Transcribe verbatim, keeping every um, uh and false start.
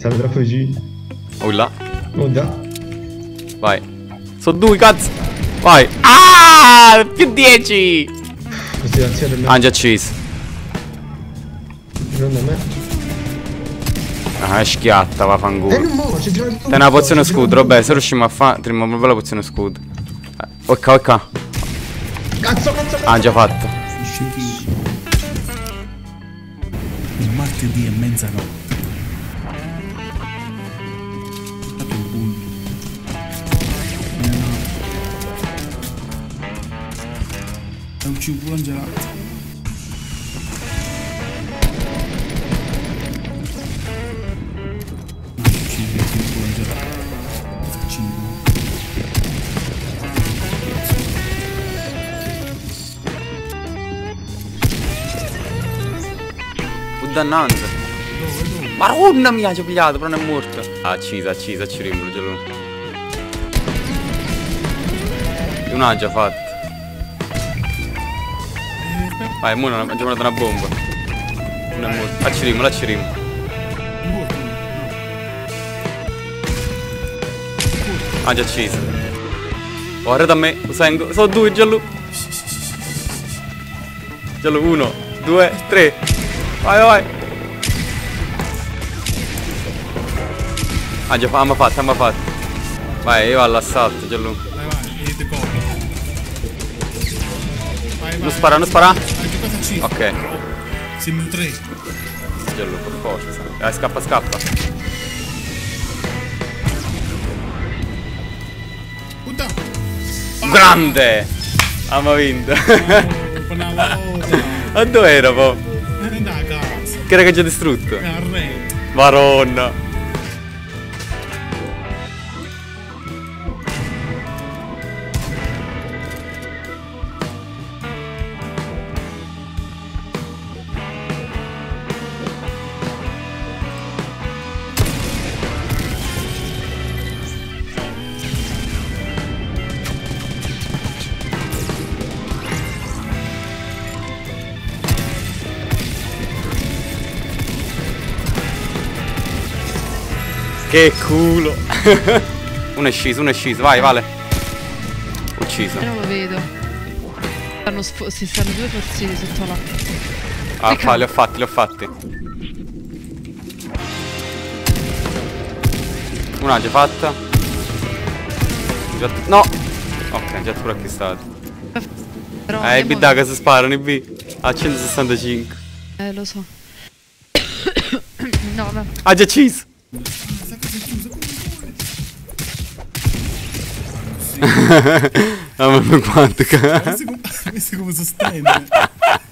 Stava troppo vicino. Oh là. Oh da. Vai. Sono due, cazzo. Vai. Ah! Più dieci. Costituzione per me. Ah, già acceso. Non da me. Ah, è schiatta, va fanculo. Eh, non mo, c'è già il È una pozione scudo, vabbè, se riusciamo a fare, tiriamo proprio la pozione scudo. Eh, ok, ok. Cazzo, cazzo, cazzo. Ah, già fatto. Il martedì è mezzanotte. Dato un punto. È un cibo gelato. Dannante. Maronna mia, ci ho pigliato, però non è morto. Ah, accisa, accisa, ci rimbro lui. Una ha già fatto. Vai, mo non ha già mandato una bomba. Non è morto. Ah, ci rimbro, là ci rimbro. Ah, già accisa. Guarda da me, lo sengo. Sono due, giallo. Giallo, uno, due, tre. Vai, vai. Ah, già abbiamo fatto, abbiamo fatto. Vai, io all'assalto, già lui. Vai, vai, e te copri. Vai, vai. Non spara, non spara. Ok. Siamo in tre. Già lui, per forza. Dai, scappa, scappa. Puttana. Grande! Abbiamo vinto. Una volta. Ma dove era, po'? Da casa. Che era che già distrutto? Arredo. Maronna. Che culo. Uno è sceso, uno è sceso, vai, Vale. Ucciso. Io non lo vedo. Stanno sfo- si stanno due forzini sotto là. Ah, fa, li ho fatti, li ho fatti. Una già fatta. Già no. Ok, già pure acquistato. Però Eh, i B andiamo- da che si sparano, i B. A centosessantacinque. Eh, lo so. No, no. Ah, già acceso. Mamma mia quanto cazzo. Questo come sostiene.